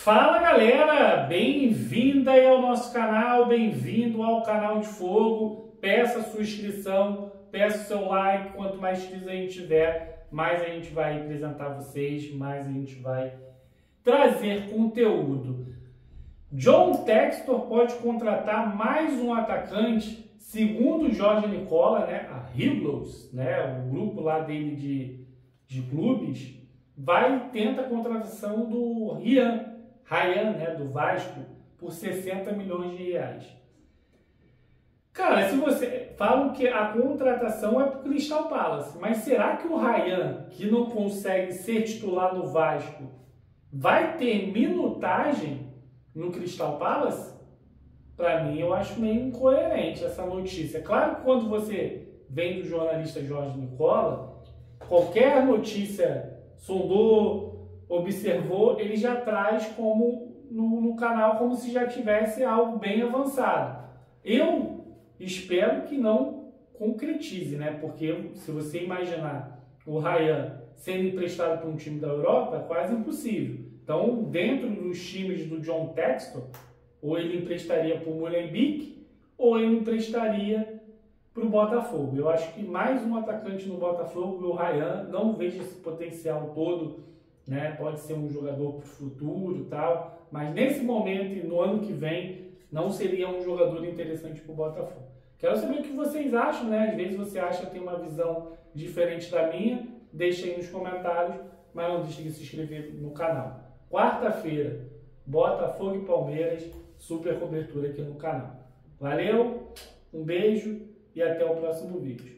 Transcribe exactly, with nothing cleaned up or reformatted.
Fala galera, bem-vinda aí ao nosso canal, bem-vindo ao canal de Fogo. Peça a sua inscrição, peça o seu like, quanto mais inscritos a gente tiver, mais a gente vai apresentar vocês, mais a gente vai trazer conteúdo. John Textor pode contratar mais um atacante, segundo o Jorge Nicola, né, a Hillblows, né, o grupo lá dele de, de clubes, vai tenta a contratação do Ryan, Ryan, né, do Vasco, por sessenta milhões de reais. Cara, se você falam que a contratação é para o Crystal Palace, mas será que o Ryan, que não consegue ser titular no Vasco, vai ter minutagem no Crystal Palace? Para mim, eu acho meio incoerente essa notícia. Claro que quando você vem do jornalista Jorge Nicola, qualquer notícia sondou, observou, ele já traz como no, no canal como se já tivesse algo bem avançado. Eu espero que não concretize, né? Porque se você imaginar o Ryan sendo emprestado para um time da Europa, é quase impossível. Então, dentro dos times do John Textor, ou ele emprestaria para o Molenbeek, ou ele emprestaria para o Botafogo. Eu acho que mais um atacante no Botafogo, o Ryan, não vejo esse potencial todo, né? Pode ser um jogador para o futuro e tal, mas nesse momento e no ano que vem, não seria um jogador interessante para o Botafogo. Quero saber o que vocês acham, né? Às vezes você acha que tem uma visão diferente da minha, deixa aí nos comentários, mas não deixe de se inscrever no canal. Quarta-feira, Botafogo e Palmeiras, super cobertura aqui no canal. Valeu, um beijo e até o próximo vídeo.